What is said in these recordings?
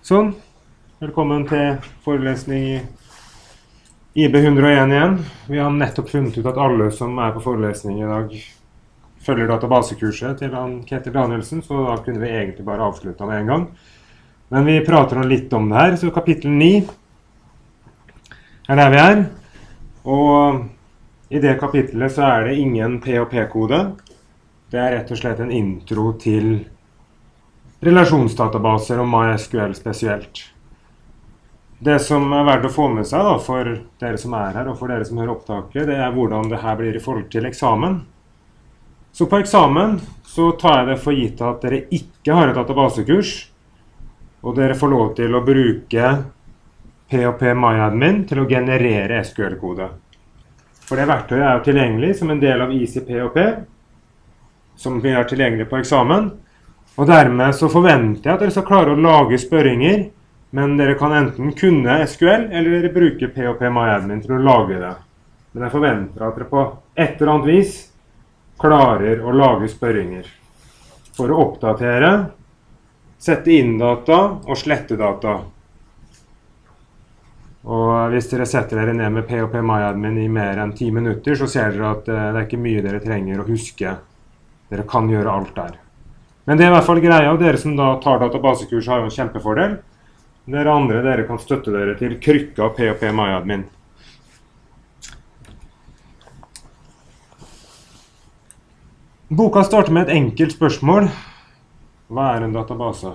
Sånn, velkommen til forelesning i IB 101 igjen. Vi har nettopp funnet ut at alle som er på forelesning i dag følger databasekurset til Ketil Danielsen, så da kunne vi egentlig bare avslutte med en gang. Men vi prater litt om det her, så kapittel 9 er der vi er. Og i det kapittelet så er det ingen PHP-kode. Det er rett og slett en intro til relasjonsdatabaser og MySQL spesielt. Det som er verdt å få med seg da, for dere som er her og for dere som hører opptaket, det er hvordan det her blir i forhold til eksamen. Så på eksamen så tar jeg det for gitt at dere ikke har et databasekurs, og dere får lov til å bruke PHP MyAdmin til å generere SQL-kode. For det verktøyet er jo tilgjengelig som en del av Easy PHP, som vi er tilgjengelig på eksamen. Og dermed så forventer jeg at dere skal klare å lage spørringer, men dere kan enten kunne SQL, eller dere bruker PHP MyAdmin til å lage det. Men jeg forventer at dere på et eller annet vis klarer å lage spørringer for å oppdatere, sette inn data og slette data. Og hvis dere setter dere ned med PHP MyAdmin i mer enn 10 minutter, så ser dere at det er ikke mye dere trenger å huske. Dere kan gjøre alt der. Men det er i hvert fall greia, og dere som da tar databasekurs har jo en kjempefordel. Dere andre, dere kan støtte dere til krykka PHP MyAdmin. Boka starter med et enkelt spørsmål. Hva er en database?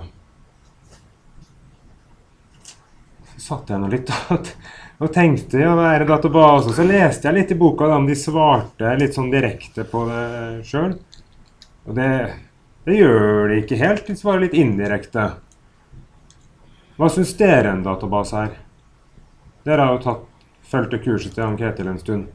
Så satt jeg nå litt og tenkte, ja, hva er en database? Så leste jeg litt i boka da, om de svarte litt sånn direkte på det selv. Og det gjør de ikke helt, de svarer litt indirekte. Hva synes dere en database er? Dere har jo fulgt kurset til Ketil en stund.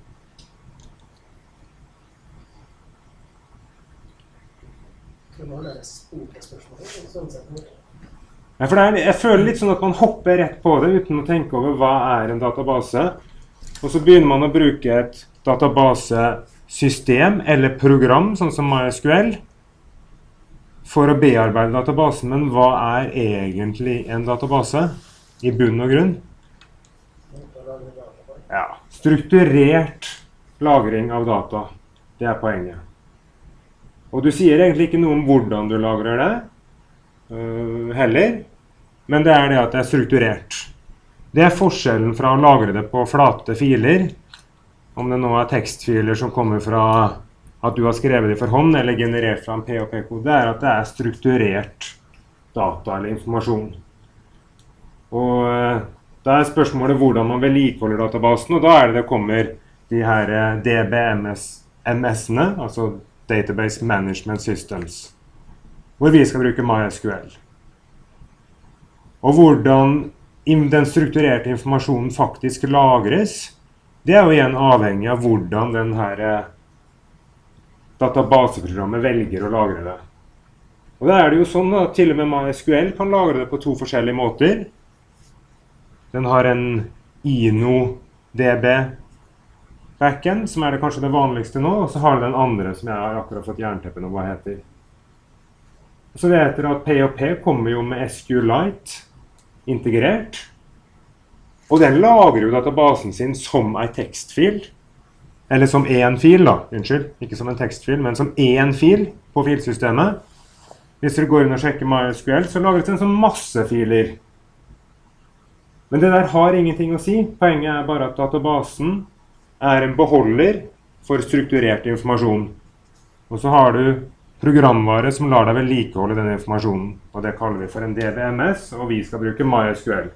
Ja, for jeg føler litt sånn at man hopper rett på det uten å tenke over hva er en database. Og så begynner man å bruke et databasesystem eller program, sånn som MySQL, for å bearbeide databasen. Men hva er egentlig en database i bunn og grunn? Ja, strukturert lagring av data. Det er poenget. Og du sier egentlig ikke noe om hvordan du lagrer det, heller, men det er det at det er strukturert. Det er forskjellen fra å lagre det på flate filer, om det nå er tekstfiler som kommer fra at du har skrevet det for hånd eller generert fra en PHP-kode, det er at det er strukturert data eller informasjon. Og da er spørsmålet hvordan man vedlikeholder databasen, og da er det kommer de her DBMS-ene, altså Database Management Systems, hvor vi skal bruke MySQL. Og hvordan den strukturerte informasjonen faktisk lagres, det er jo igjen avhengig av hvordan den her databaseprogrammet velger å lagre det. Og da er det jo sånn at til og med MySQL kan lagre det på 2 forskjellige måter. Den har en InnoDB backend, som er det kanskje det vanligste nå, og så har den andre som jeg har akkurat fått jernteppen om hva heter. Så det heter at PHP kommer jo med SQLite integrert, og den lagrer jo databasen sin som en tekstfil, eller som en fil da, unnskyld, ikke som en tekstfil, men som en fil på filsystemet. Hvis dere går inn og sjekker MySQL, så lagres den som masse filer. Men det der har ingenting å si. Poenget er bare at databasen er en beholder for strukturert informasjon. Og så har du programvare som lar deg vedlikeholde den informasjonen, og det kaller vi for en DBMS, og vi skal bruke MySQL.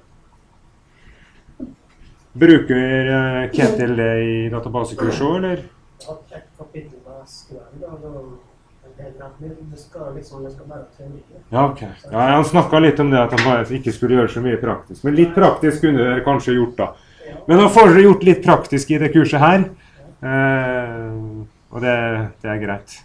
Bruker Ketil det i databasekurset, eller? Ja, et kapittel med SQL, da, det skal bare teori. Ja, ok. Ja, han snakket litt om det, at han bare ikke skulle gjøre så mye praktisk, men litt praktisk kunne dere kanskje gjort da. Men nå får dere gjort litt praktisk i det kurset her, og det er greit.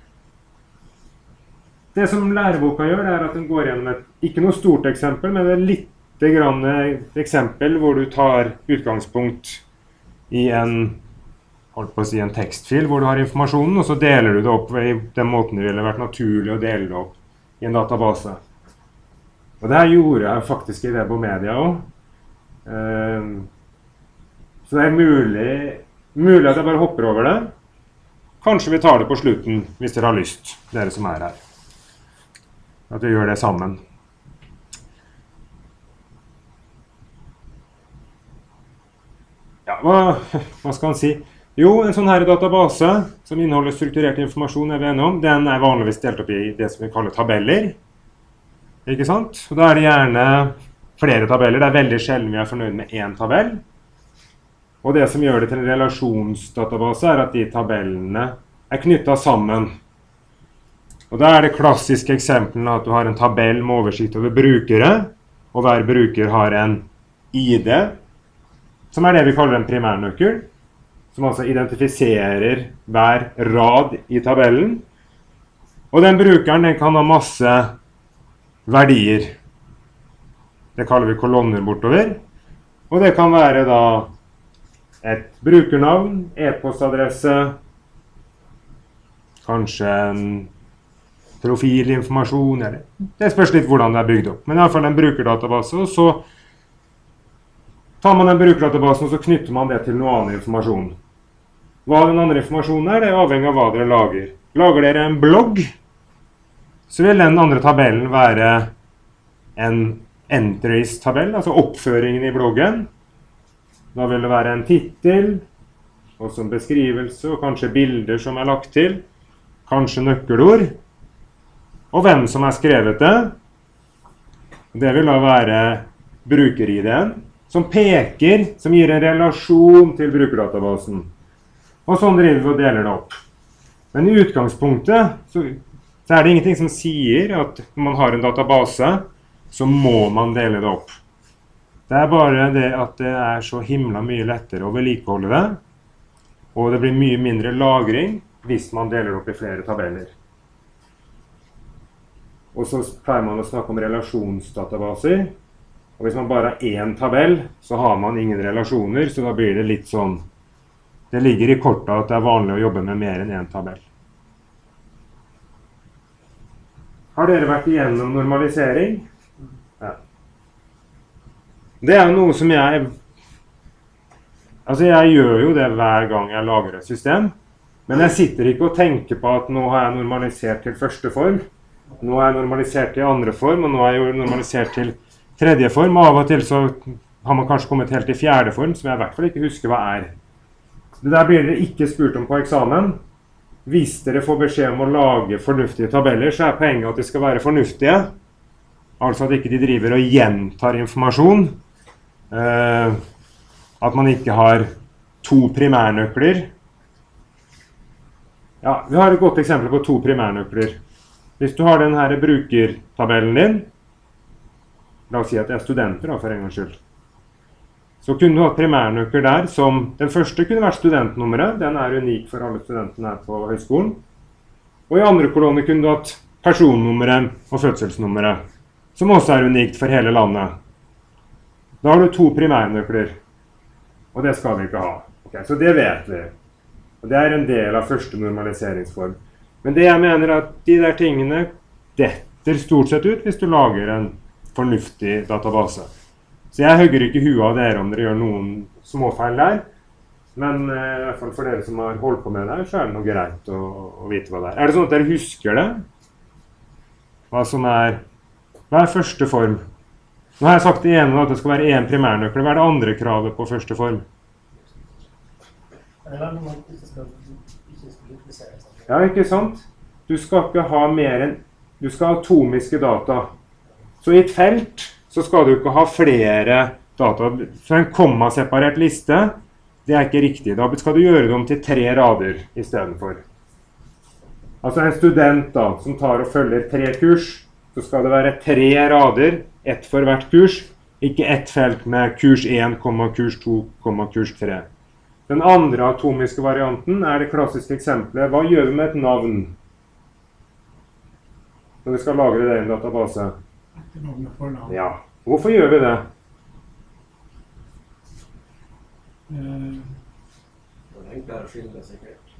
Det som læreboka gjør, det er at den går gjennom ikke noe stort eksempel, men et litt grann eksempel hvor du tar utgangspunkt i en tekstfil hvor du har informasjonen, og så deler du det opp i den måten det ville vært naturlig å dele det opp i en database. Og det her gjorde jeg faktisk i Webomedia også. Så det er mulig at jeg bare hopper over det. Kanskje vi tar det på slutten, hvis dere har lyst, dere som er her. At vi gjør det sammen. Ja, hva skal han si? Jo, en sånn her database som inneholder strukturert informasjon er vi enige om. Den er vanligvis delt opp i det som vi kaller tabeller. Ikke sant? Og da er det gjerne flere tabeller. Det er veldig sjelden vi er fornøyd med én tabell. Og det som gjør det til en relasjonsdatabase er at de tabellene er knyttet sammen. Og da er det klassiske eksemplene at du har en tabell med oversikt over brukere, og hver bruker har en ID, som er det vi kaller en primærnøkkel, som altså identifiserer hver rad i tabellen. Og den brukeren den kan ha masse verdier. Det kaller vi kolonner bortover. Og det kan være da et brukernavn, e-postadresse, kanskje en profilinformasjon, eller det spørs litt hvordan det er bygd opp. Men i hvert fall en brukerdatabase, og så tar man den brukerdatabasen og så knytter man det til noe annen informasjon. Hva den andre informasjonen er, det er avhengig av hva dere lager. Lager dere en blogg, så vil den andre tabellen være en entries-tabell, altså oppføringen i bloggen. Da vil det være en titel, også en beskrivelse, og kanskje bilder som er lagt til, kanskje nøkkelord, og hvem som har skrevet det. Det vil da være bruker-ID-en, som peker, som gir en relasjon til brukerdatabasen. Og sånn driver vi og deler det opp. Men i utgangspunktet så er det ingenting som sier at når man har en database, så må man dele det opp. Det er bare det at det er så himla mye lettere å vedlikeholde det, og det blir mye mindre lagring hvis man deler opp i flere tabeller. Og så pleier man å snakke om relasjonsdatabaser, og hvis man bare har én tabell, så har man ingen relasjoner, så da blir det litt sånn, det ligger i kortet at det er vanlig å jobbe med mer enn én tabell. Har dere vært igjennom normalisering? Ja. Det er noe som jeg gjør jo det hver gang jeg lager et system, men jeg sitter ikke og tenker på at nå har jeg normalisert til første form, nå har jeg normalisert til andre form, og nå har jeg normalisert til tredje form, og av og til så har man kanskje kommet helt til fjerde form, som jeg i hvert fall ikke husker hva er. Det der blir dere ikke spurt om på eksamen. Hvis dere får beskjed om å lage fornuftige tabeller, så er poenget at de skal være fornuftige, altså at ikke de driver og gjentar informasjon, at man ikke har to primærnøkler. Ja, vi har et godt eksempel på to primærnøkler. Hvis du har denne brukertabellen din, la oss si at det er studenter da, for en gangs skyld, så kunne du ha primærnøkler der som, den første kunne vært studentnummeret, den er unik for alle studentene her på høyskolen, og i andre kolonner kunne du hatt personnummeret og fødselsnummeret, som også er unikt for hele landet. Da har du to primærnøkler, og det skal vi ikke ha. Okay, så det vet vi. Og det er en del av første normaliseringsform. Men det jeg mener er at de der tingene detter stort sett ut hvis du lager en fornuftig database. Så jeg hugger ikke huet av dere om dere gjør noen småfeil der, men i hvert fall for dere som har holdt på med det her, så er det noe greit å vite hva det er. Er det sånn at dere husker det? Hva er første form? Nå har jeg sagt det ene at det skal være en primærnøkkel. Hva er det andre kravet på første form? Ja, ikke sant? Du skal ikke ha mer enn, du skal ha atomiske data. Så i et felt så skal du ikke ha flere data. Så en kommaseparert liste, det er ikke riktig. Da skal du gjøre det om til 3 rader i stedet for. Altså en student da, som tar og følger 3 kurs, så skal det være 3 rader, ett for hvert kurs, ikke ett felt med kurs 1, kurs 2, kurs 3. Den andre atomiske varianten er det klassiske eksempelet. Hva gjør vi med et navn når vi skal lagre det i en database? Ja. Hvorfor gjør vi det? Det er enklere å skille sikkert.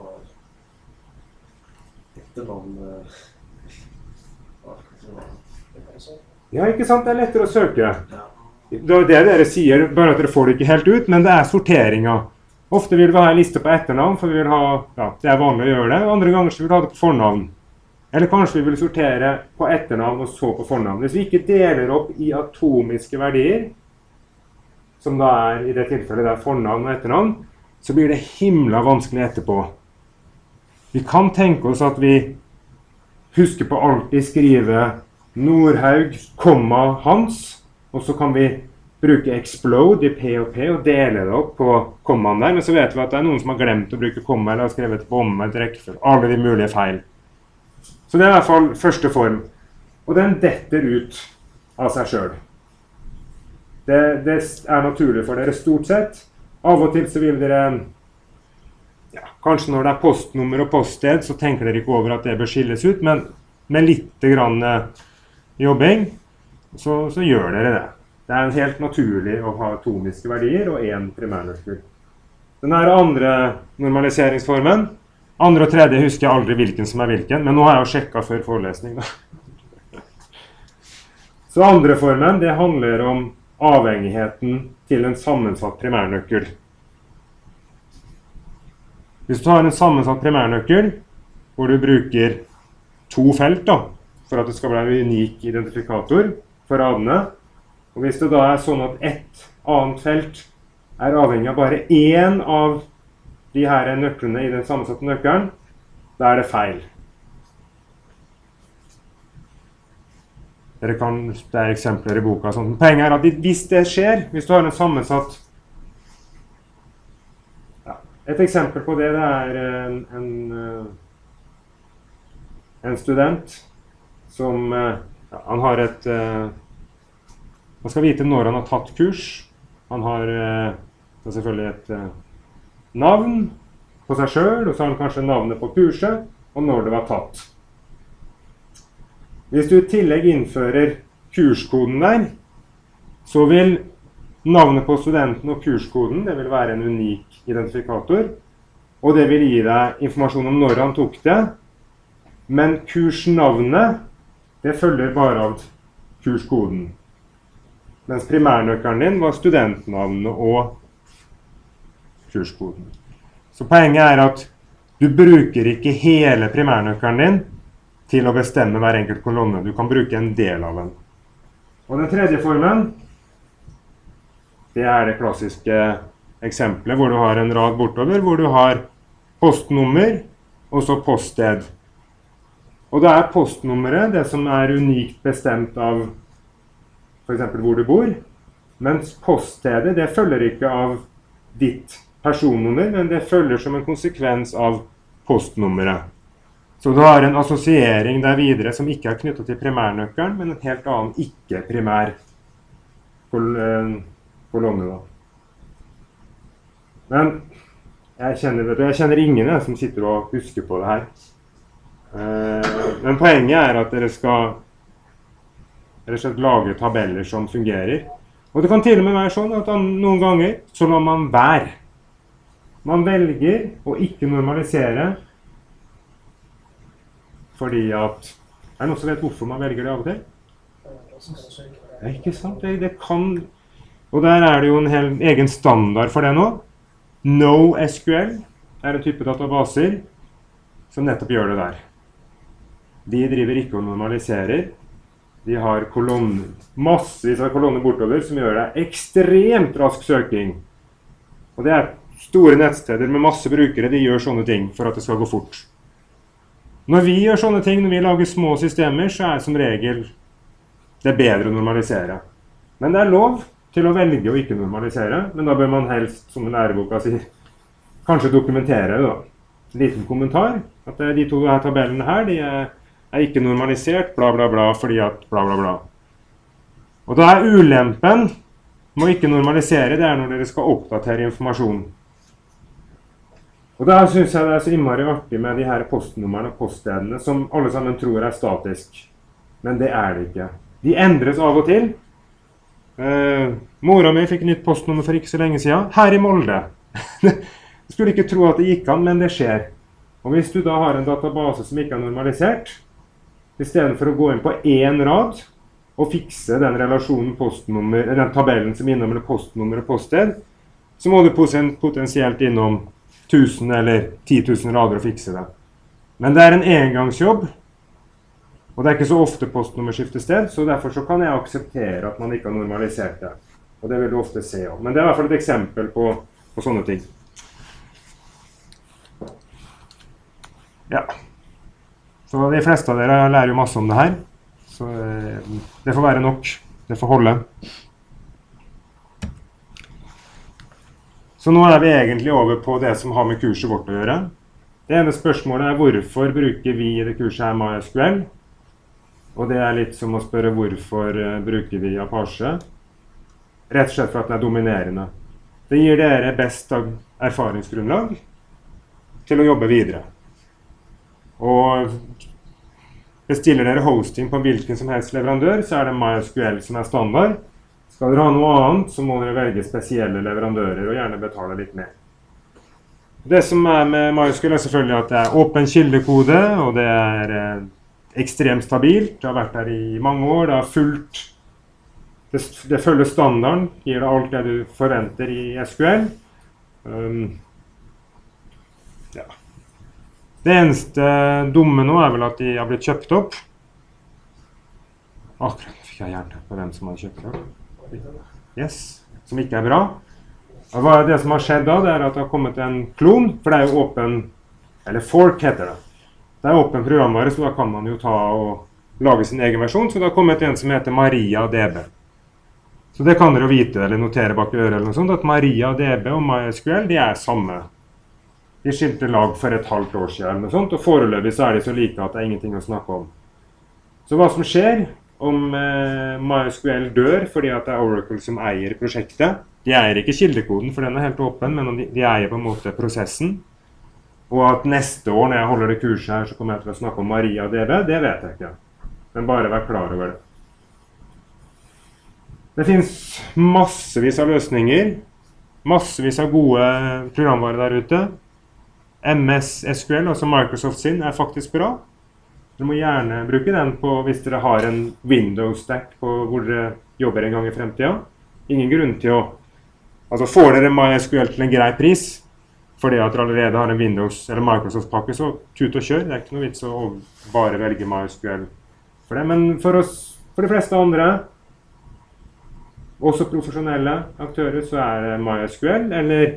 Etternavn Ja, ikke sant? Det er lettere å søke. Ja. Det er det dere sier, bare at dere får det ikke helt ut, men det er sorteringa. Ofte vil vi ha en liste på etternavn, for vi vil ha, ja, det er vanlig å gjøre det. Andre ganger så vil vi ha det på fornavn. Eller kanskje vi vil sortere på etternavn og så på fornavn. Hvis vi ikke deler opp i atomiske verdier, som da er i det tilfellet der fornavn og etternavn, så blir det himla vanskelig etterpå. Vi kan tenke oss at vi husker på alltid skrive Nordhaug, Hans, og så kan vi bruke explode i P og P og dele det opp på kommaen der, men så vet vi at det er noen som har glemt å bruke komma eller har skrevet bombe eller rekkefølge, alle de mulige feil. Så det er i hvert fall første form, og den detter ut av seg selv. Det er naturlig for dere stort sett. Av og til så vil dere, ja, kanskje når det er postnummer og poststed, så tenker dere ikke over at det bør skilles ut, men med litt grann jobbing, så gjør dere det. Det er helt naturlig å ha atomiske verdier og en primærnøkkel. Den her andre normaliseringsformen, andre og tredje husker jeg aldri hvilken som er hvilken, men nå har jeg jo sjekket før forelesning da. Så andre formen, det handler om avhengigheten til en sammensatt primærnøkkel. Hvis du har en sammensatt primærnøkkel, hvor du bruker to felt da, for at det skal være en unik identifikator for radene, og hvis det da er sånn at ett annet felt er avhengig av bare én av de her nøklene i den sammensatte nøkkelen, da er det feil. Det er eksempler i boka. Poenget er at hvis det skjer, hvis du har en sammensatt, ja, et eksempel på det, det er en student som, ja, han har man skal vite når han har tatt kurs. Han har selvfølgelig et navn på seg selv, og så har han kanskje navnet på kurset, og når det var tatt. Hvis du i tillegg innfører kurskoden der, så vil navnet på studenten og kurskoden, det vil være en unik identifikator, og det vil gi deg informasjon om når han tok det, men kursnavnet, det følger bare av kurskoden. Mens primærnøkkelen din var studentnavnet og kurskoden. Så poenget er at du bruker ikke hele primærnøkkelen din til å bestemme hver enkelt kolonne. Du kan bruke en del av den. Og den tredje formen, det er det klassiske eksempelet hvor du har en rad bortover, hvor du har postnummer og så poststed. Og det er postnummeret, det som er unikt bestemt av for eksempel hvor du bor, mens poststedet, det følger ikke av ditt personnummer, men det følger som en konsekvens av postnummeret. Så du har en assosiering der videre som ikke er knyttet til primærnøkkelen, men en helt annen ikke-primær kolonne da. Men jeg kjenner ingen som sitter og husker på det her. Men poenget er at dere skal lage tabeller som fungerer. Og det kan til og med være sånn at noen ganger så lar man være. Man velger å ikke normalisere fordi at er det noen som vet hvorfor man velger det av og til? Ja, ikke sant? Det kan, og der er det jo en hel egen standard for det nå. NoSQL er en type databaser som nettopp gjør det der. De driver ikke og normaliserer. De har massevis av kolonner bortover som gjør det ekstremt rask søking. Og det er store nettsteder med masse brukere, de gjør sånne ting for at det skal gå fort. Når vi gjør sånne ting, når vi lager små systemer, så er det som regel det bedre å normalisere. Men det er lov til å velge å ikke normalisere, men da bør man helst, som læreboka sier, kanskje dokumentere det da. En liten kommentar, at de to her tabellene her, de er ikke normalisert, bla bla bla, fordi at bla bla bla. Og da er ulempen med å ikke normalisere, det er når dere skal oppdatere informasjon. Og da synes jeg det er så innmari artig med de her postnummerne og poststedene, som alle sammen tror er statisk. Men det er det ikke. De endres av og til. Mora mi fikk nytt postnummer for ikke så lenge siden, her i Molde. Jeg skulle ikke tro at det gikk an, men det skjer. Og hvis du da har en database som ikke er normalisert, i stedet for å gå inn på én rad, å fikse den relasjonen postnummer, den tabellen som inneholder postnummer og poststed, så må du potensielt innom 1000 eller 10 000 rader å fikse det. Men det er en engangsjobb, og det er ikke så ofte postnummer skifter sted, så derfor så kan jeg akseptere at man ikke har normalisert det. Og det vil du ofte se om. Men det er i hvert fall et eksempel på sånne ting. Ja. Så de fleste av dere lærer jo masse om det her. Så det får være nok. Det får holde. Så nå er vi egentlig over på det som har med kurset vårt å gjøre. Det ene spørsmålet er hvorfor bruker vi i det kurset her MySQL? Og det er litt som å spørre hvorfor bruker vi Apache? Rett og slett for at den er dominerende. Det gir dere best erfaringsgrunnlag til å jobbe videre. Og bestiller dere hosting på hvilken som helst leverandør, så er det MySQL som er standard. Skal dere ha noe annet, så må dere velge spesielle leverandører og gjerne betale litt mer. Det som er med MySQL er selvfølgelig at det er åpen kildekode, og det er ekstremt stabilt. Det har vært der i mange år, det har fulgt. Det følger standarden, gir deg alt det du forventer i SQL. Ja. Det eneste dumme nå er vel at de har blitt kjøpt opp. Akkurat fikk jeg jernteppe på hvem som har kjøpt opp. Yes, som ikke er bra. Det som har skjedd da, det er at det har kommet en klon, for det er jo åpen, eller fork heter det. Det er åpen programvare, så da kan man jo ta og lage sin egen versjon, så det har kommet en som heter MariaDB. Så det kan dere jo vite, eller notere bak øret eller noe sånt, at MariaDB og MySQL, de er samme. De skilte lag for et halvt år siden eller noe sånt, og foreløpig så er de så like at det er ingenting å snakke om. Så hva som skjer om MySQL dør fordi at det er Oracle som eier prosjektet, de eier ikke kildekoden, for den er helt åpen, men de eier på en måte prosessen. Og at neste år når jeg holder det kurset her, så kommer jeg til å snakke om MariaDB, det vet jeg ikke. Men bare vær klar over det. Det finnes massevis av løsninger, massevis av gode programvarer der ute. MS SQL, altså Microsoft sin, er faktisk bra. Dere må gjerne bruke den hvis dere har en Windows-stack hvor dere jobber en gang i fremtiden. Ingen grunn til å... Altså får dere MySQL til en grei pris, fordi at dere allerede har en Windows- eller Microsoft-pakke, så tut og kjør. Det er ikke noe vits å bare velge MySQL for det. Men for de fleste andre, også profesjonelle aktører, så er det MySQL eller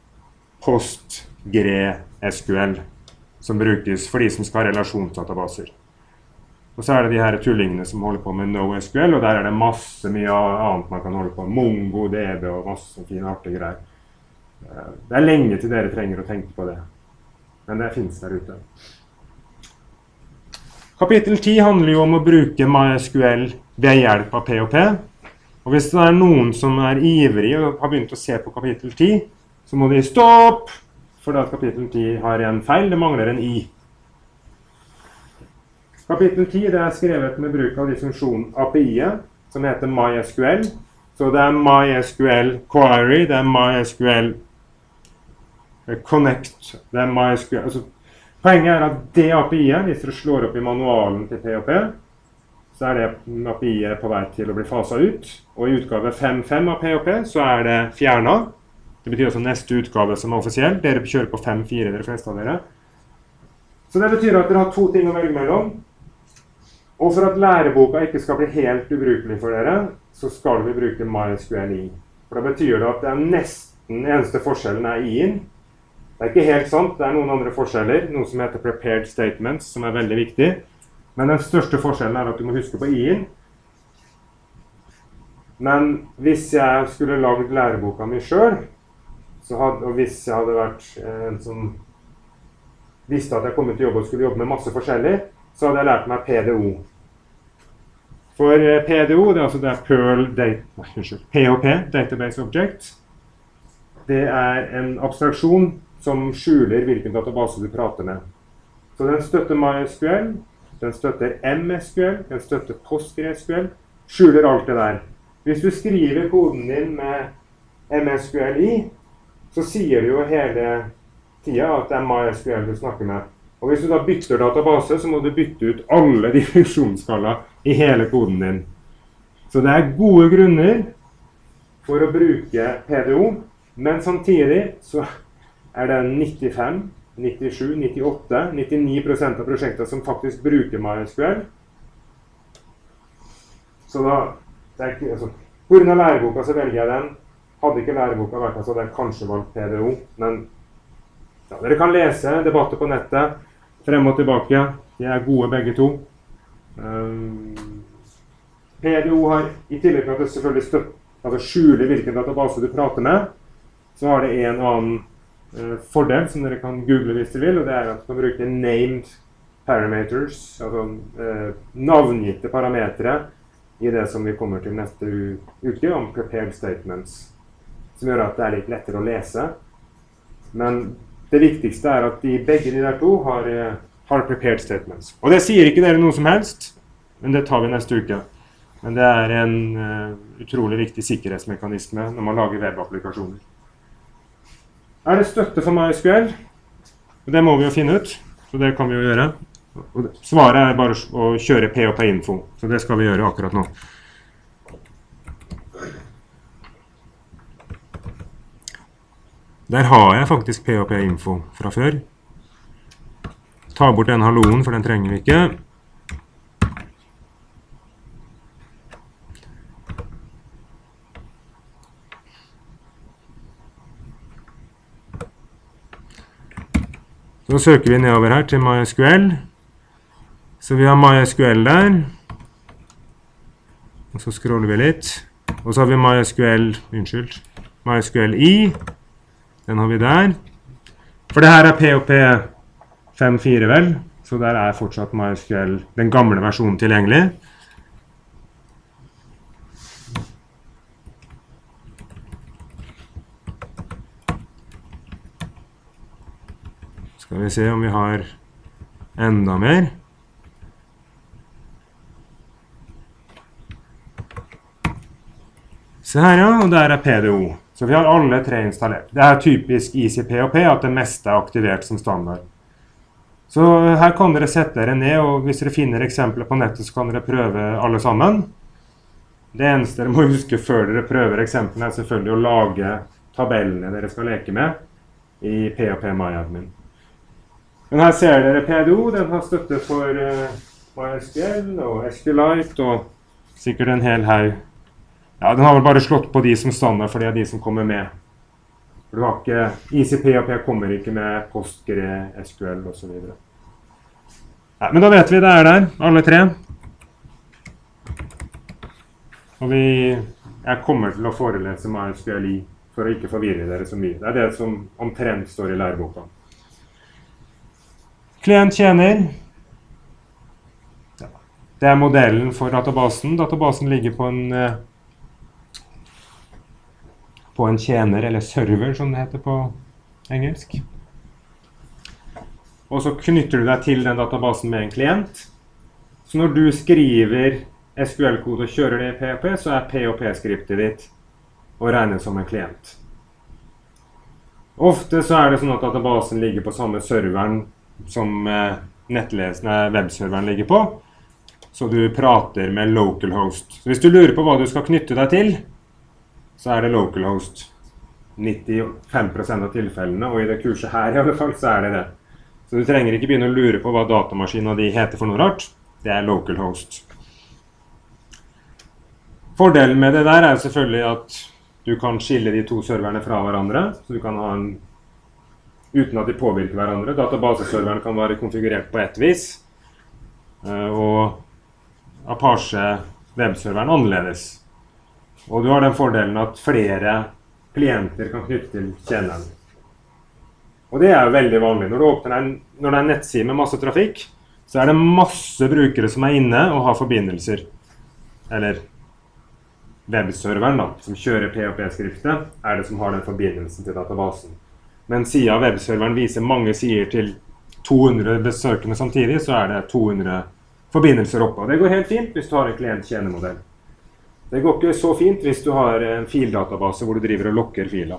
PostgreSQL som brukes for de som skal ha relasjonsdatabaser. Og så er det de her tullingene som holder på med NoSQL, og der er det masse mye annet man kan holde på. MongoDB og masse fine artige greier. Det er lenge til dere trenger å tenke på det, men det finnes der ute. Kapittel 10 handler jo om å bruke MySQL ved hjelp av POP. Og hvis det er noen som er ivrige og har begynt å se på kapittel 10, så må de stopp, for at kapittel 10 har en feil, det mangler en I. Kapittel 10 det er skrevet med bruk av de funksjonen API-et, som heter MySQL. Så det er MySQL Query, det er MySQL Connect, det er MySQL. Altså, poenget er at det API-et, hvis dere slår opp i manualen til POP, så er det API-et på vei til å bli faset ut. Og i utgave 5.5 av POP så er det fjernet. Det betyr altså neste utgave som er offisiell. Dere kjører på 5.4, dere fleste av dere. Så det betyr at dere har to ting å velge mellom. Og for at læreboka ikke skal bli helt ubrukelig for dere, så skal vi bruke MySQL I. For det betyr det at det er nesten eneste forskjellen er I-en. Det er ikke helt sant, det er noen andre forskjeller, noe som heter prepared statements, som er veldig viktig. Men den største forskjellen er at du må huske på I-en. Men hvis jeg skulle laget læreboka mi selv, og hvis jeg hadde vært en som visste at jeg kom til jobb og skulle jobbe med masse forskjellig, så hadde jeg lært meg PDO. For PDO, det er altså POP, Database Object. Det er en abstraksjon som skjuler hvilken database du prater med. Så den støtter MySQL, den støtter MSQL, den støtter PostgreSQL, skjuler alt det der. Hvis du skriver koden din med MSQL I, så sier du jo hele tiden at det er MySQL du snakker med. Og hvis du da bytter database, så må du bytte ut alle de funksjonskallene i hele koden din. Så det er gode grunner for å bruke PDO, men samtidig så er det 95, 97, 98, 99% av prosjekter som faktisk bruker MySQL. Så da, det er ikke, altså, på grunn av læreboka så velger jeg den. Hadde ikke læreboka vært der, så hadde jeg kanskje valgt PDO, men ja, dere kan lese debatter på nettet, frem og tilbake. De er gode begge to. PDO har, i tillegg til at det selvfølgelig skjuler hvilken database du prater med, så har det en annen fordel som dere kan google hvis dere vil, og det er at du kan bruke named parameters, altså navngitte parametere i det som vi kommer til neste uke om prepared statements, som gjør at det er litt lettere å lese. Men det viktigste er at begge de der to har prepared statements. Og det sier ikke dere noe som helst, men det tar vi neste uke. Men det er en utrolig viktig sikkerhetsmekanisme når man lager webapplikasjoner. Er det støtte for MySQL? Det må vi jo finne ut, så det kan vi jo gjøre. Og svaret er bare å kjøre PHP-info, så det skal vi gjøre akkurat nå. Der har jeg faktisk PHP-info fra før. Ta bort den halloen, for den trenger vi ikke. Så søker vi nedover her til MySQL. Så vi har MySQL der. Og så scroller vi litt. Og så har vi MySQL i. Den har vi der. For det her er PHP 5.4 vel, så der er fortsatt MySQL, den gamle versjonen, tilgjengelig. Skal vi se om vi har enda mer. Se her, ja, og der er PDO. Så vi har alle tre installert. Det er typisk Easy PHP at det meste er aktivert som standard. Så her kan dere sette dere ned, og hvis dere finner eksempler på nettet, så kan dere prøve alle sammen. Det eneste dere må huske før dere prøver eksemplene er selvfølgelig å lage tabellene dere skal leke med i PHP MyAdmin. Men her ser dere PDO, den har støtte for MySQL og SQLite og sikkert en hel haug. Ja, den har vel bare slått på de som standard, for det er de som kommer med. For du har ikke, Easy PHP kommer ikke med PostgRe, SQL og så videre. Ja, men da vet vi det er der, alle tre. Og jeg kommer til å forelese MySQL i, for å ikke forvirre dere så mye. Det er det som omtrent står i læreboka. Klient tjener. Ja, det er modellen for databasen. Databasen ligger på en tjener, eller server som det heter på engelsk. Og så knytter du deg til den databasen med en klient. Så når du skriver SQL-kode og kjører det i PHP, så er PHP-skriptet ditt å regne som en klient. Ofte så er det sånn at databasen ligger på samme serveren som webserveren ligger på, så du prater med localhost. Så hvis du lurer på hva du skal knytte deg til, så er det localhost 95% av tilfellene, og i det kurset her i alle fall så er det det. Så du trenger ikke begynne å lure på hva datamaskinen de heter for noe rart. Det er localhost. Fordelen med det der er selvfølgelig at du kan skille de to serverne fra hverandre, så du kan ha uten at de påvirker hverandre. Databaseserveren kan være konfigurert på et vis, og Apache webserveren annerledes. Og du har den fordelen at flere klienter kan knytte til tjeneren. Og det er jo veldig vanlig. Når det er en nettside med masse trafikk, så er det masse brukere som er inne og har forbindelser. Eller webserveren da, som kjører PHP-skriftet, er det som har den forbindelsen til databasen. Men siden webserveren viser mange sider til 200 besøkende samtidig, så er det 200 forbindelser oppe. Og det går helt fint hvis du har en klient-tjenermodell. Det går ikke så fint hvis du har en fildatabase hvor du driver og lokker filer.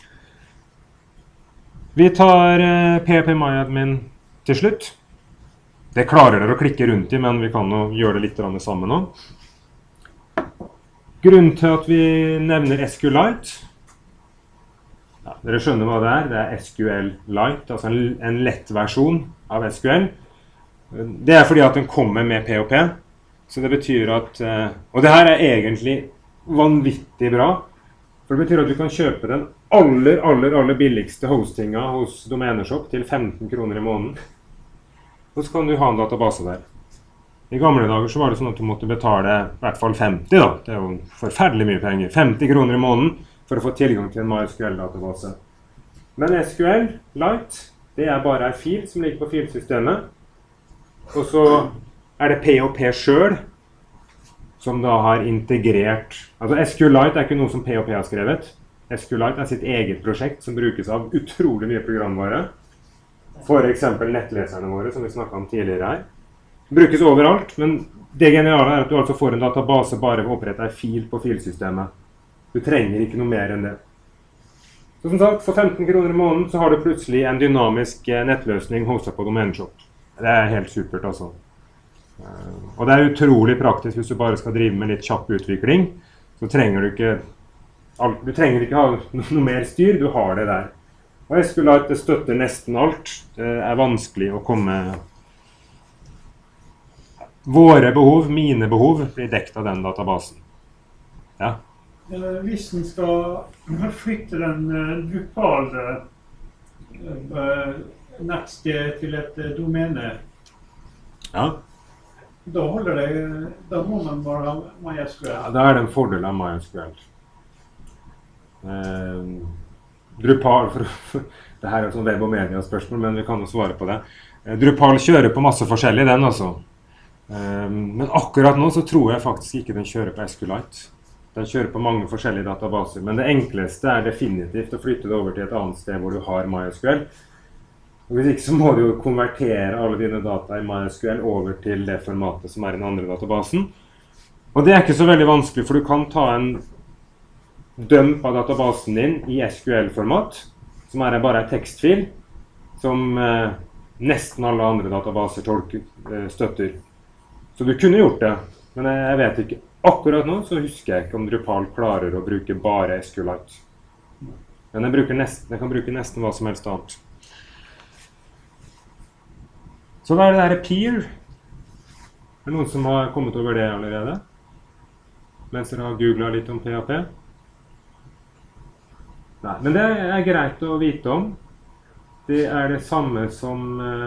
Vi tar PHP MyAdmin til slutt. Det klarer dere å klikke rundt i, men vi kan jo gjøre det litt sammen nå. Grunnen til at vi nevner SQLite, ja, dere skjønner hva det er SQLite, altså en lett versjon av SQL. Det er fordi at den kommer med POP, så det betyr at, og det her er egentlig vanvittig bra, for det betyr at du kan kjøpe den aller billigste hostinga hos Domeneshop til 15 kroner i måneden. Og så kan du ha en database der. I gamle dager så var det sånn at du måtte betale i hvert fall 50 da. Det er jo forferdelig mye penger. 50 kroner i måneden for å få tilgang til en MySQL-database. Men SQLite, det er bare en fil som ligger på filsystemet. Og så er det POP selv som da har integrert. Altså SQLite er ikke noe som POP har skrevet. SQLite er sitt eget prosjekt som brukes av utrolig mye programvare. For eksempel nettleserne våre, som vi snakket om tidligere her. Det brukes overalt, men det geniale er at du altså får en database bare ved å opprette en fil på filsystemet. Du trenger ikke noe mer enn det. Så som sagt, for 15 kroner i måneden så har du plutselig en dynamisk nettløsning hostet på Domeneshop. Det er helt supert, altså. Og det er utrolig praktisk hvis du bare skal drive med litt kjapp utvikling. Så trenger du ikke ha noe mer styr, du har det der. Og SQLite støtter nesten alt. Det er vanskelig å komme. Våre behov, mine behov, blir dekt av den databasen. Ja. Hvis den skal flytte den Drupal nettsted til et domene, Ja. da må man bare ha MySQL. Ja, da er det en fordel av MySQL. Drupal, det her er sånn web- og mediaspørsmål, men vi kan jo svare på det. Drupal kjører på masse forskjellig, den altså. Men akkurat nå så tror jeg faktisk ikke den kjører på SQLite. Den kjører på mange forskjellige databaser, men det enkleste er definitivt å flytte det over til et annet sted hvor du har MySQL. Og hvis ikke så må du jo konvertere alle dine data i MySQL over til det formatet som er i den andre databasen. Og det er ikke så veldig vanskelig, for du kan ta en dump av databasen din i SQL-format, som er bare en tekstfil, som nesten alle andre databaser støtter. Så du kunne gjort det, men jeg vet ikke. Akkurat nå så husker jeg ikke om Drupal klarer å bruke bare SQLite. Men den kan bruke nesten hva som helst annet. Så hva er det der peer? Er det noen som har kommet over det allerede? Mens dere har googlet litt om PHP? Nei, men det er greit å vite om. Det er det samme som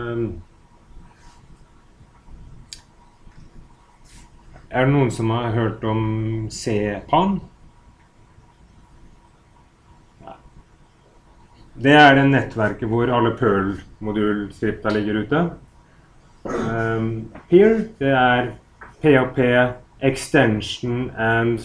Er det noen som har hørt om cpan? Nei. Det er det nettverket hvor alle Perl-modulskripta ligger ute. Peer, det er PHP, extension and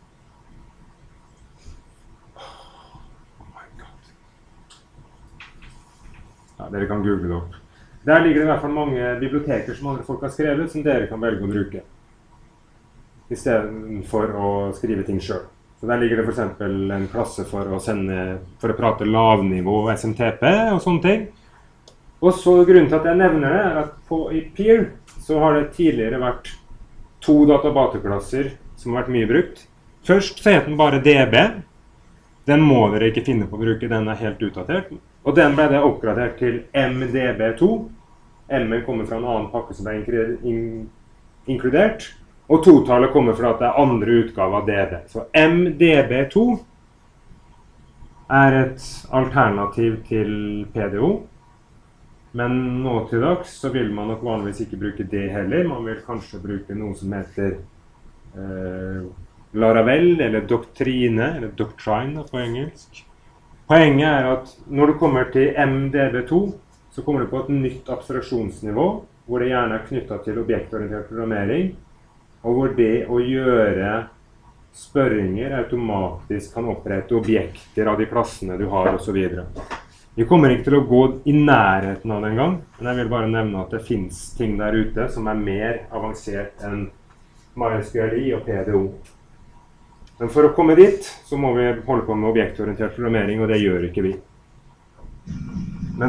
ja, dere kan google det opp. Der ligger det i hvert fall mange biblioteker som andre folk har skrevet, som dere kan velge å bruke. I stedet for å skrive ting selv. Så der ligger det for eksempel en klasse for å prate lavnivå SMTP og sånne ting. Og så grunnen til at jeg nevner det er at i Peer så har det tidligere vært 2 databaseklasser som har vært mye brukt. Først så heter den bare DB. Den må dere ikke finne på å bruke, den er helt utdatert. Og den ble det oppgradert til MDB2. M-en kommer fra en annen pakke som ble inkludert. Og 2-tallet kommer fra at det er andre utgave av DB. Så MDB2 er et alternativ til PDO. Men nå til dags så vil man nok vanligvis ikke bruke det heller. Man vil kanskje bruke noe som heter Laravel, eller Doctrine, eller Doctrine på engelsk. Poenget er at når du kommer til MDB2, så kommer du på et nytt abstraksjonsnivå, hvor det gjerne er knyttet til objektorientert programmering, og hvor det å gjøre spørringer automatisk kan opprette objekter av de klassene du har, og så videre. Vi kommer ikke til å gå i nærheten av det en gang, men jeg vil bare nevne at det finnes ting der ute som er mer avansert enn MySQLi og PDO. Men for å komme dit, så må vi holde på med objektorientert programmering, og det gjør ikke vi. Men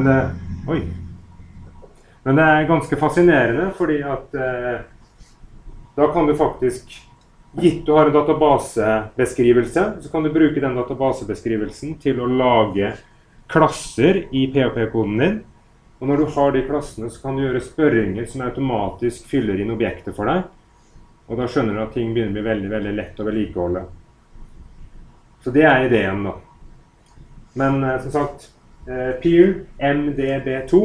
det er ganske fascinerende, fordi at da kan du faktisk gitt du har en databasebeskrivelse, så kan du bruke den databasebeskrivelsen til å lage klasser i PHP-koden din. Og når du har de klassene, så kan du gjøre spørringer som automatisk fyller inn objekter for deg. Og da skjønner du at ting begynner å bli veldig, veldig lett å vedlikeholde. Så det er ideen da. Men som sagt, Peer MDB2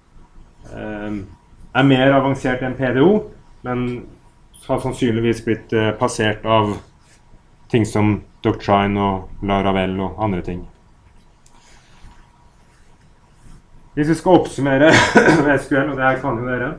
er mer avansert enn PDO, men har sannsynligvis blitt passert av ting som Doctrine og Laravel og andre ting. Hvis vi skal oppsummere SQL, og det her kan jo dere,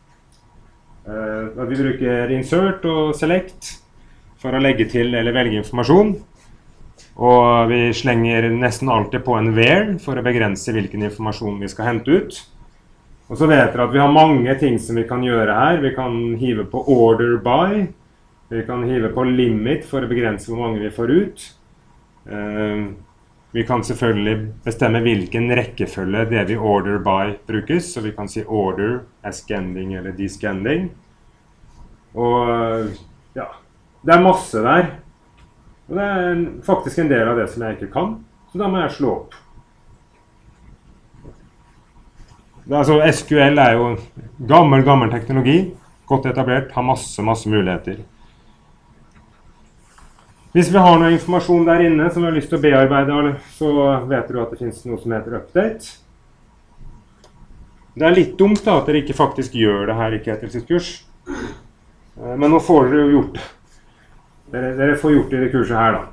at vi bruker insert og select for å legge til eller velge informasjon, og vi slenger nesten alltid på en where for å begrense hvilken informasjon vi skal hente ut. Og så vet dere at vi har mange ting som vi kan gjøre her. Vi kan hive på order by, vi kan hive på limit for å begrense hvor mange vi får ut. Vi kan selvfølgelig bestemme hvilken rekkefølge det vi order by brukes, så vi kan si order, ascending eller descending. Og ja, det er masse der. Og det er faktisk en del av det som jeg ikke kan, så da må jeg slå opp. Altså, SQL er jo gammel teknologi, godt etablert, har masse muligheter. Hvis vi har noe informasjon der inne som vi har lyst til å bearbeide, så vet du at det finnes noe som heter update. Det er litt dumt da, at dere ikke faktisk gjør det her i Ketil sitt kurs. Men nå får dere jo gjort det. Dere får gjort det i det kurset her da.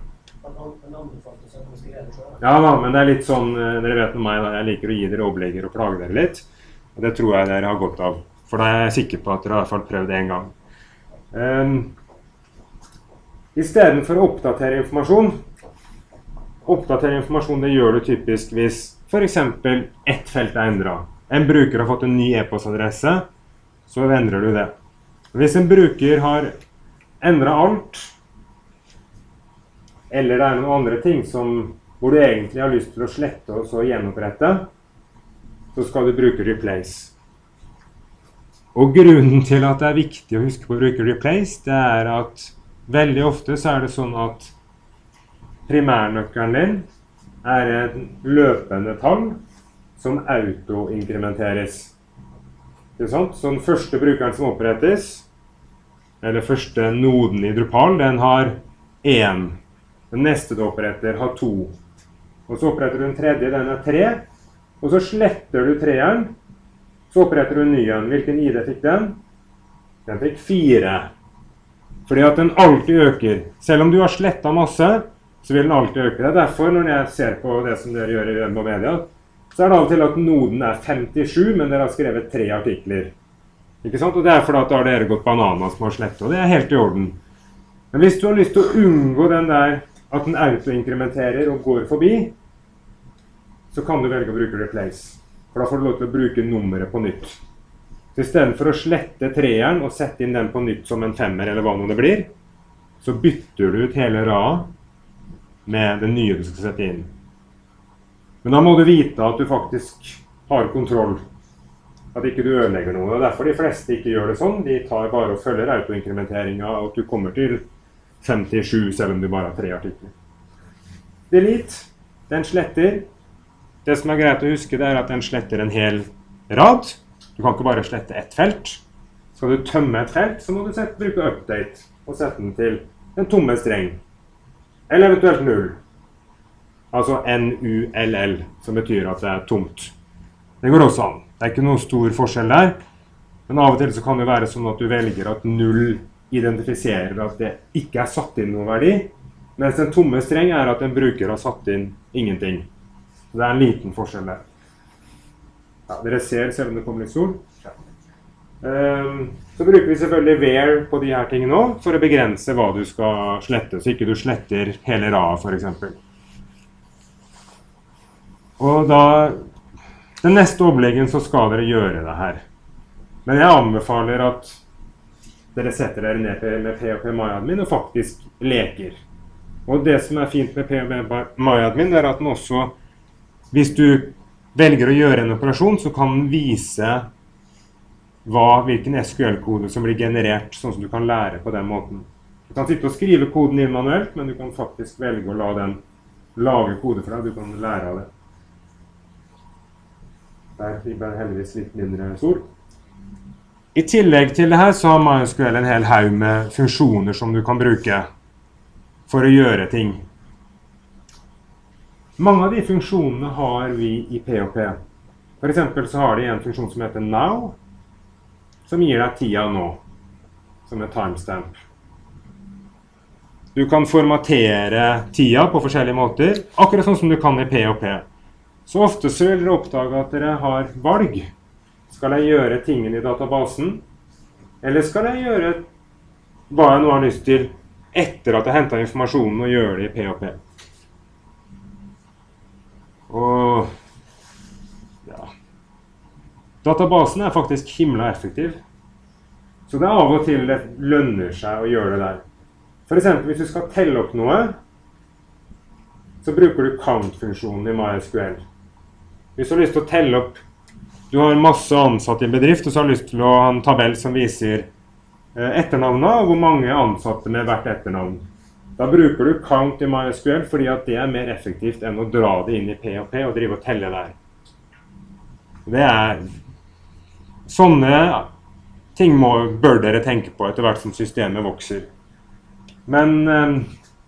Ja da, men det er litt sånn, dere vet med meg da, jeg liker å gi dere opplegger og plage dere litt. Og det tror jeg dere har godt av, for da er jeg sikker på at dere har i hvert fall prøvd det en gang. I stedet for å oppdatere informasjon det gjør du typisk hvis for eksempel ett felt er endret. En bruker har fått en ny e-postadresse, så endrer du det. Hvis en bruker har endret alt, eller det er noen andre ting hvor du egentlig har lyst til å slette og så gjenopprette, så skal du bruke replace. Og grunnen til at det er viktig å huske på å bruke replace, det er at veldig ofte så er det sånn at primærnøkkelen din er et løpende tall som auto-inkrementeres. Ikke sant? Så den første brukeren som opprettes, eller første noden i Drupal, den har 1. Den neste du oppretter har 2. Og så oppretter du en tredje, den er 3. Og så sletter du 3'eren, så oppretter du en ny en. Hvilken ID fikk den? Den fikk 4. Fordi at den alltid øker. Selv om du har slettet masse, så vil den alltid øke. Det er derfor når jeg ser på det som dere gjør i Web og Media, så er det av og til at noden er 57, men dere har skrevet 3 artikler. Ikke sant? Og det er fordi at da har dere gått bananas med å slette, og det er helt i orden. Men hvis du har lyst til å unngå den der at den auto-inkrementerer og går forbi, så kan du velge å bruke replace. For da får du lov til å bruke nummeret på nytt. Så i stedet for å slette 3'eren og sette inn den på nytt som en 5'er eller hva nå det blir, så bytter du ut hele raden med det nye du skal sette inn. Men da må du vite at du faktisk har kontroll. At ikke du ødelegger noe. Og derfor de fleste ikke gjør det sånn. De tar bare og følger auto-inkrementeringen, og at du kommer til 57 selv om du bare har 3 artikler. Delete, den sletter. Det som er greit å huske det er at den sletter en hel rad. Du kan ikke bare slette ett felt. Skal du tømme et felt, så må du bruke update og sette den til en tomme streng. Eller eventuelt 0. Altså NULL, som betyr at det er tomt. Det går også an. Det er ikke noen stor forskjell der. Men av og til så kan det være sånn at du velger at 0 identifiserer at det ikke er satt inn noen verdi, mens en tomme streng er at en bruker har satt inn ingenting. Så det er en liten forskjell der. Ja, dere ser selv om det kommer litt sol. Ja. Så bruker vi selvfølgelig where på de her tingene også, for å begrense hva du skal slette, så ikke du sletter hele raden for eksempel. Og da, den neste oppleggen så skal dere gjøre det her. Men jeg anbefaler at dere setter dere ned med PHP MyAdmin og faktisk leker. Og det som er fint med PHP MyAdmin er at den også, hvis du velger å gjøre en operasjon, så kan den vise hvilken SQL-kode som blir generert, sånn som du kan lære på den måten. Du kan sitte og skrive koden inn manuelt, men du kan faktisk velge å la den lage kode for deg. Du kan lære av det. Der blir det heldigvis litt mindre stor. I tillegg til det her så har MySQL en hel haug med funksjoner som du kan bruke for å gjøre ting. Mange av de funksjonene har vi i PHP. For eksempel så har de en funksjon som heter now, som gir deg tida nå, som en timestamp. Du kan formatere tida på forskjellige måter, akkurat sånn som du kan i PHP. Så ofte så vil dere oppdage at dere har valg. Skal jeg gjøre tingene i databasen, eller skal jeg gjøre hva jeg nå har lyst til etter at jeg hentet informasjonen og gjøre det i PHP? Og ja, databasen er faktisk himla effektiv. Så det er av og til det lønner seg å gjøre det der. For eksempel hvis du skal telle opp noe, så bruker du count-funksjonen i MySQL. Hvis du har lyst til å telle opp, du har masse ansatte i en bedrift, og så har du lyst til å ha en tabell som viser etternavnet og hvor mange ansatte med hvert etternavn. Da bruker du count i MySQL fordi at det er mer effektivt enn å dra det inn i PHP og drive og telle der. Det er sånne ting bør dere tenke på etter hvert som systemet vokser. Men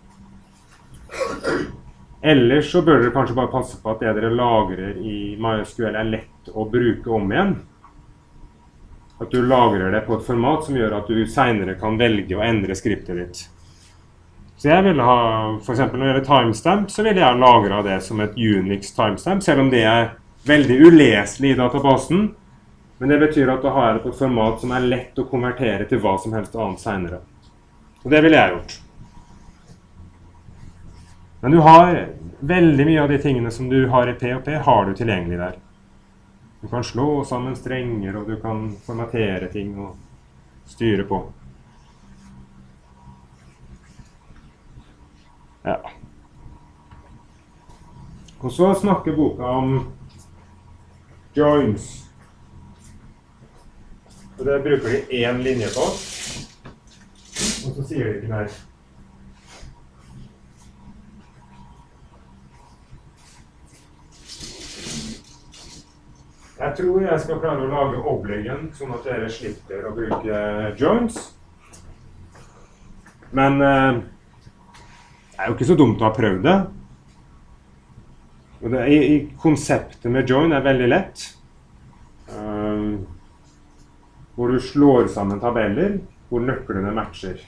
ellers så bør dere kanskje bare passe på at det dere lagrer i MySQL er lett å bruke om igjen. At du lagrer det på et format som gjør at du senere kan velge å endre skriptet ditt. Så jeg ville ha, for eksempel når det gjelder timestamp, så ville jeg lagre det som et Unix timestamp, selv om det er veldig uleselig i databasen. Men det betyr at da har jeg det på et format som er lett å konvertere til hva som helst annet senere. Og det ville jeg gjort. Men du har veldig mye av de tingene som du har i PHP, har du tilgjengelig der. Du kan slå sammen strenger, og du kan formatere ting og styre på. Ja. Og så snakker boka om joins. Og det bruker de én linje på. Og så sier de ikke mer. Jeg tror jeg skal klare å lage obligen, sånn at dere slipper å bruke joins. Men det er jo ikke så dumt å ha prøvd det. Og konseptet med join er veldig lett. Hvor du slår sammen tabeller, hvor nøklene matcher.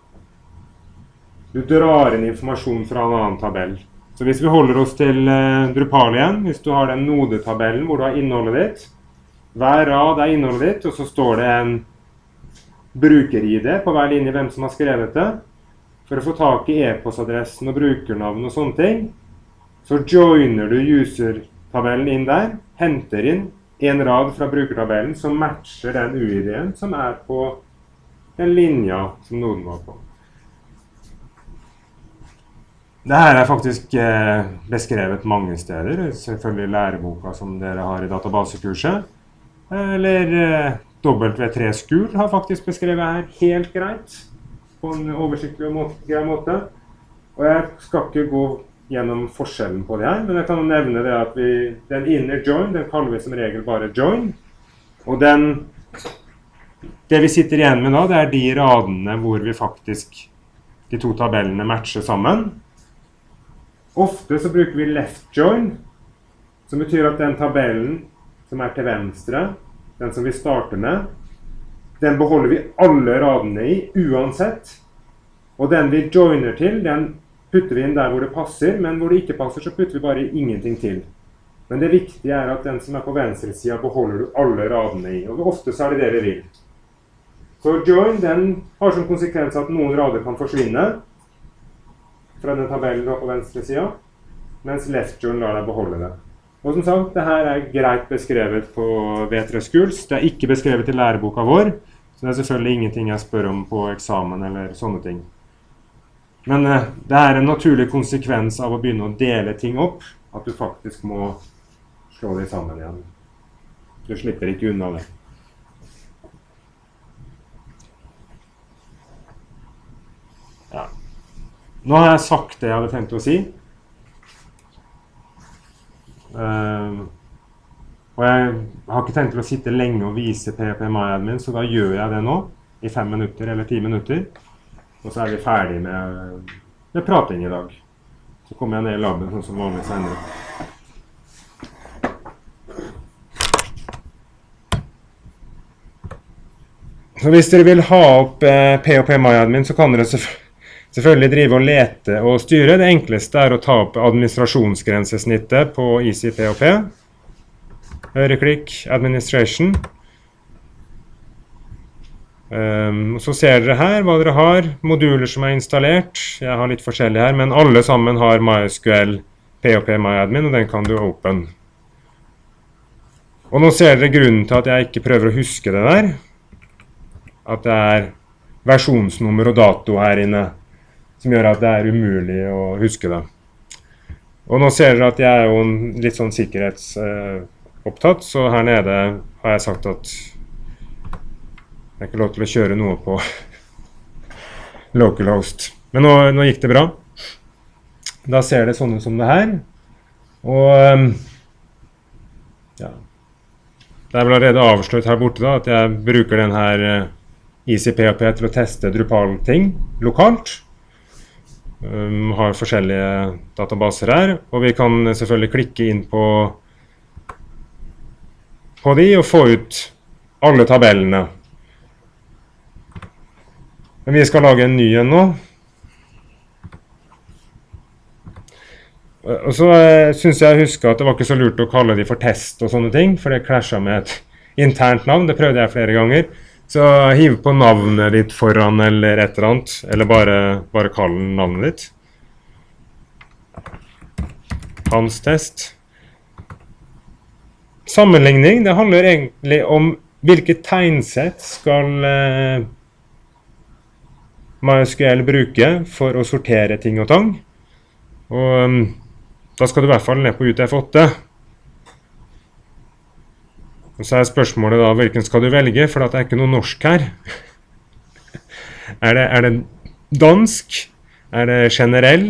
Du drar inn informasjon fra en annen tabell. Så hvis vi holder oss til Drupal igjen, hvis du har den nodetabellen hvor du har innholdet ditt, hver rad er innholdet ditt, og så står det en bruker-ID på hver linje hvem som har skrevet det. For å få tak i e-postadressen og brukernavn og sånne ting, så joiner du user-tabellen inn der, henter inn en rad fra brukertabellen som matcher den UID-en som er på den linja som noden var på. Dette er faktisk beskrevet mange steder, selvfølgelig i læreboka som dere har i databasekurset. Eller W3 School har faktisk beskrevet her helt greit, på en oversiktlig og grei måte. Og jeg skal ikke gå gjennom forskjellen på det her, men jeg kan nevne det at den inner join, den kaller vi som regel bare join. Og det vi sitter igjen med da, det er de radene hvor vi faktisk, de to tabellene matcher sammen. Ofte så bruker vi left join, som betyr at den tabellen som er til venstre, den som vi starter med, den beholder vi alle radene i, uansett. Og den vi joiner til, den putter vi inn der hvor det passer, men hvor det ikke passer, så putter vi bare ingenting til. Men det viktige er at den som er på venstre siden, beholder du alle radene i, og ofte så er det det vi vil. Så join, den har som konsekvens at noen rader kan forsvinne fra den tabellen du har på venstre siden, mens left join lar deg beholde det. Og som sagt, det her er greit beskrevet på W3 Schools. Det er ikke beskrevet i læreboka vår, så det er selvfølgelig ingenting jeg spør om på eksamen eller sånne ting. Men det er en naturlig konsekvens av å begynne å dele ting opp, at du faktisk må slå dem sammen igjen. Du slipper ikke unna det. Ja. Nå har jeg sagt det jeg hadde tenkt å si. Og jeg har ikke tenkt til å sitte lenge og vise PHP-MyAdmin, så da gjør jeg det nå, i 5 minutter eller 10 minutter. Og så er vi ferdig med prating i dag. Så kommer jeg ned i laben sånn som vanlig senere. Så hvis dere vil ha opp PHP-MyAdmin, så kan dere selvfølgelig drive og lete og styre. Det enkleste er å ta opp administrasjonsgrensesnittet på Easy PHP. Høyreklikk, Administration. Så ser dere her hva dere har. Moduler som er installert. Jeg har litt forskjellige her, men alle sammen har MySQL PHP-MyAdmin, og den kan du open. Og nå ser dere grunnen til at jeg ikke prøver å huske det der. At det er versjonsnummer og dato her inne, som gjør at det er umulig å huske det. Og nå ser dere at jeg er jo litt sånn sikkerhetsopptatt, så her nede har jeg sagt at det er ikke lov til å kjøre noe på localhost. Men nå gikk det bra. Da ser det sånn ut som det her. Og ja, det er vel allerede avslørt her borte da, at jeg bruker den her Easy PHP til å teste Drupal-ting lokalt. Har forskjellige databaser her, og vi kan selvfølgelig klikke inn på de og få ut alle tabellene. Men vi skal lage en ny en nå. Og så synes jeg husker at det var ikke så lurt å kalle de for test og sånne ting, for det klasjet med et internt navn. Det prøvde jeg flere ganger. Så hiv på navnet ditt foran eller et eller annet, eller bare kall navnet ditt. Hans test. Sammenligning, det handler egentlig om hvilket tegnsett skal MySQL bruke for å sortere ting og tang. Og da skal du i hvert fall ned på UTF-8. Og så er spørsmålet da, hvilken skal du velge, for det er ikke noe norsk her. Er det dansk? Er det generell?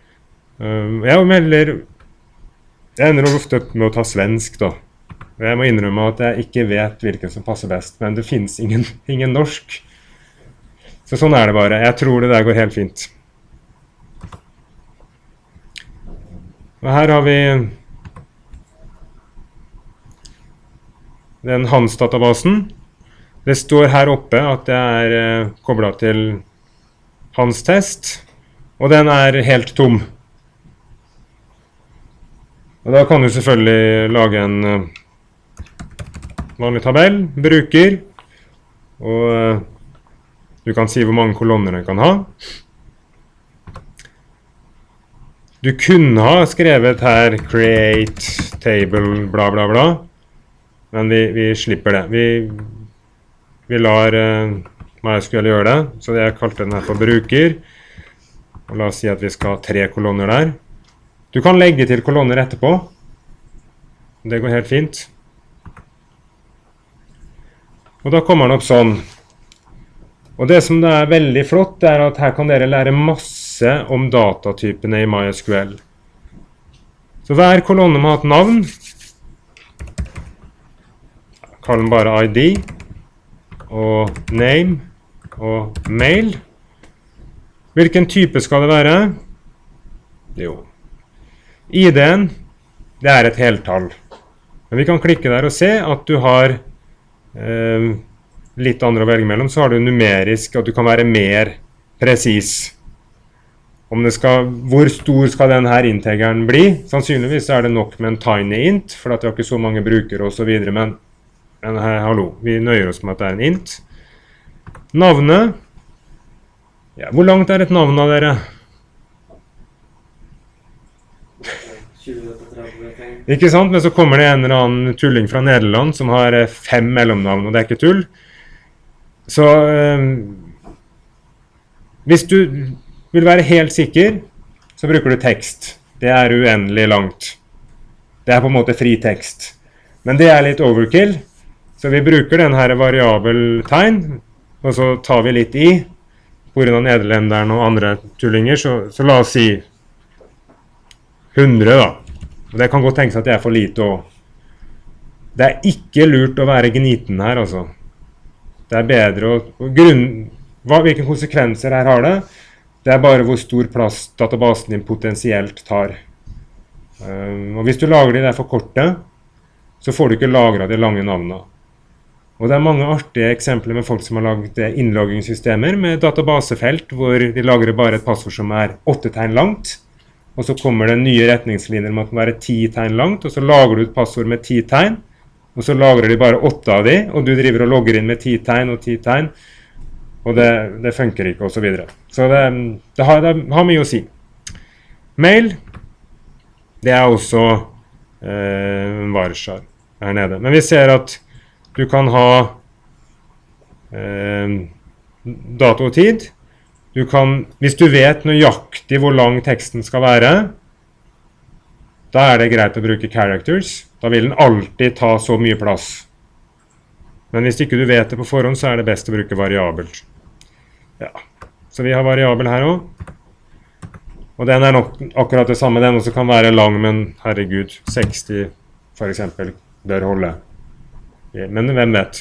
Jeg ender ofte opp med å ta svensk da. Jeg må innrømme at jeg ikke vet hvilken som passer best, men det finnes ingen norsk. Så sånn er det bare. Jeg tror det der går helt fint. Og her har vi den Hans-databasen. Det står her oppe at det er koblet til Hans test, og den er helt tom. Og da kan du selvfølgelig lage en vanlig tabell, bruker, og du kan si hvor mange kolonner den kan ha. Du kunne ha skrevet her create table bla bla bla, men vi slipper det. Vi lar MySQL gjøre det, så jeg kalte den her for bruker. Og la oss si at vi skal ha 3 kolonner der. Du kan legge til kolonner etterpå. Det går helt fint. Og da kommer den opp sånn. Og det som er veldig flott, er at her kan dere lære masse om datatypene i MySQL. Så hver kolonne må ha et navn. Kall den bare ID, og name, og mail. Hvilken type skal det være? Jo. ID-en, det er et heltall. Men vi kan klikke der og se at du har litt andre å velge mellom. Så har du numerisk, at du kan være mer presis. Hvor stor skal denne integeren bli? Sannsynligvis er det nok med en tiny int, for at det har ikke så mange brukere og så videre, men hallo, vi nøyer oss med at det er en int. Navnet. Ja, hvor langt er et navn av dere? 20-30. Ikke sant? Men så kommer det en eller annen tulling fra Nederland som har 5 mellomnavn, og det er ikke tull. Så hvis du vil være helt sikker, så bruker du tekst. Det er uendelig langt. Det er på en måte fri tekst. Men det er litt overkill. Så vi bruker den her variabeltegn, og så tar vi litt i på grunn av nederlenderen og andre tullinger, så la oss si 100 da. Og det kan godt tenkes at det for lite også. Det ikke lurt å være gniten her, altså. Det bedre å hvilke konsekvenser her har det? Det bare hvor stor plass databasen din potensielt tar. Og hvis du lager de der for korte, så får du ikke lagret de lange navnene. Og det mange artige eksempler med folk som har laget innloggingssystemer med databasefelt, hvor de lager bare et passord som 8 tegn langt, og så kommer det nye retningslinjer om at det må være 10 tegn langt, og så lager du et passord med 10 tegn, og så lagrer de bare 8 av de, og du driver og logger inn med 10 tegn og 10 tegn, og det funker ikke, og så videre. Så det har mye å si. Mail, det også en varchar her nede. Men vi ser at du kan ha dato og tid. Du kan, hvis du vet nøyaktig hvor lang teksten skal være, da det greit å bruke characters. Da vil den alltid ta så mye plass. Men hvis ikke du vet det på forhånd, så det best å bruke variabelt. Ja, så vi har variabel her også. Og den nok akkurat det samme. Den også kan være lang, men herregud, 60 for eksempel bør holde. Men hvem vet?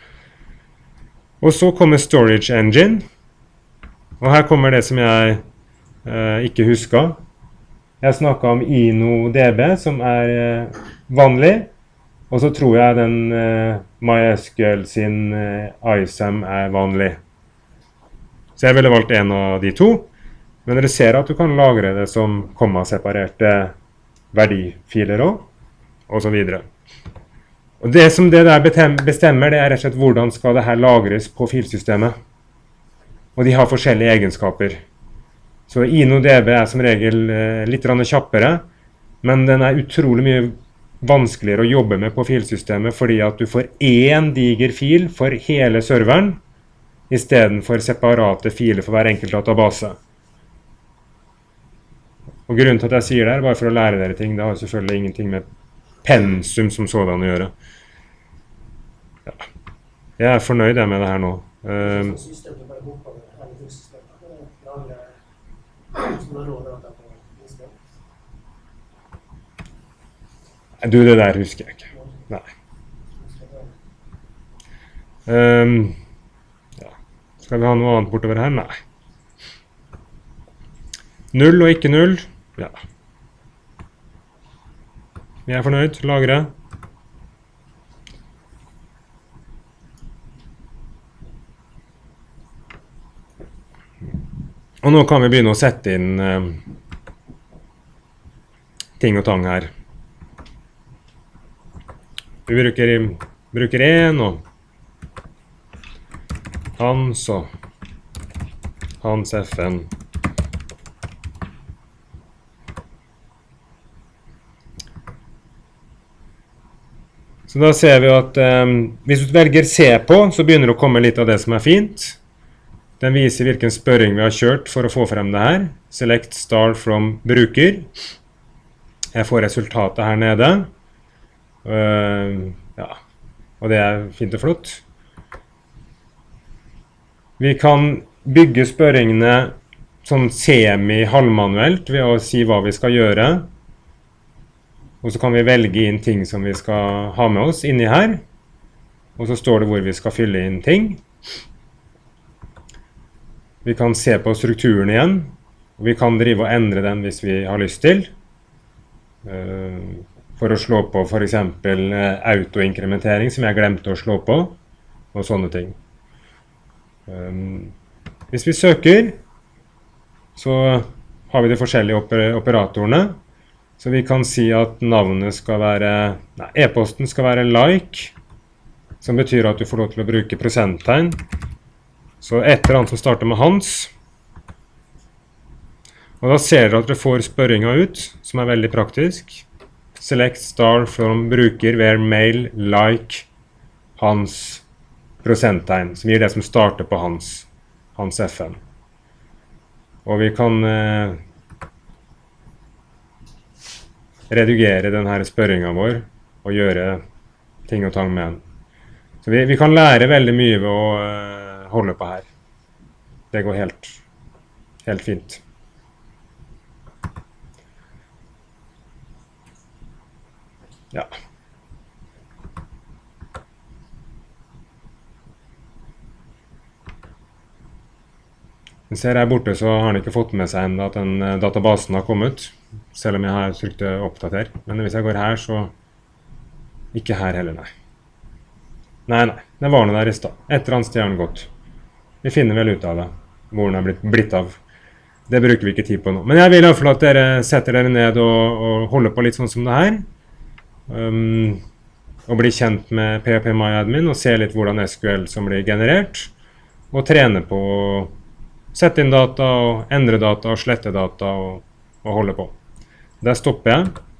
Og så kommer Storage Engine. Og her kommer det som jeg ikke husker. Jeg snakket om InnoDB, som vanlig. Og så tror jeg den MySQL sin ISAM vanlig. Så jeg ville valgt en av de to. Men dere ser at du kan lagre det som komma-separerte verdifiler også, og så videre. Og det som det der bestemmer, det rett og slett hvordan skal det her lagres på filsystemet. Og de har forskjellige egenskaper. Så InnoDB som regel litt kjappere, men den utrolig mye vanskeligere å jobbe med på filsystemet, fordi at du får én diger fil for hele serveren, i stedet for separate filer for hver enkelt database. Og grunnen til at jeg sier det bare for å lære dere ting. Det har selvfølgelig ingenting med pensum som sådan å gjøre. Ja. Jeg fornøyd med det her nå. Systemet bare hopper med hele filsystemet. Lager som er rådata på systemet. Du, det der husker jeg ikke. Nei. Ja. Skal vi ha noe annet bortover her? Nei. 0 og ikke 0. Ja. Vi fornøyd. Lagre. Og nå kan vi begynne å sette inn ting og tang her. Vi bruker en og hans FN. Så da ser vi at hvis du velger se på, så begynner det å komme litt av det som fint. Den viser hvilken spørring vi har kjørt for å få frem det her. Select star from bruker. Jeg får resultatet her nede. Ja, og det fint og flott. Vi kan bygge spørringene sånn semi-halvmanuelt ved å si hva vi skal gjøre. Og så kan vi velge inn ting som vi skal ha med oss inni her. Og så står det hvor vi skal fylle inn ting. Vi kan se på strukturen igjen. Og vi kan drive og endre den hvis vi har lyst til. For å slå på for eksempel autoinkrementering som jeg glemte å slå på. Og sånne ting. Hvis vi søker, så har vi de forskjellige operatorene. Så vi kan si at navnet skal være, e-posten skal være like, som betyr at du får lov til å bruke prosenttegn. Så et eller annet som starter med hans. Og da ser dere at dere får spørringen ut, som veldig praktisk. Select star from bruker where mail like hans prosenttegn, som gir det som starter på hans FN. Og vi kan redigere denne spørringen vår og gjøre ting og tang med den. Så vi kan lære veldig mye ved å holde på her. Det går helt fint. Ja. Vi ser her borte så har han ikke fått med seg enda at den databasen har kommet, selv om jeg har trykt oppdater. Men hvis jeg går her, så ikke her heller, nei. Nei, det var noe der i stad. Et eller annet sted har den gått. Vi finner vel ut av det, hvor den har blitt av. Det bruker vi ikke tid på nå. Men jeg vil i hvert fall at dere setter dere ned og holder på litt sånn som det her. Og bli kjent med PHP-MyAdmin og se litt hvordan SQL som blir generert. Og trene på å sette inn data, og endre data, og slette data, og holde på. Der stopper jeg.